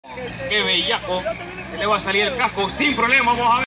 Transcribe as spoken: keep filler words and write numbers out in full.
Qué bellaco. Se le va a salir el casco sin problema. Vamos a ver.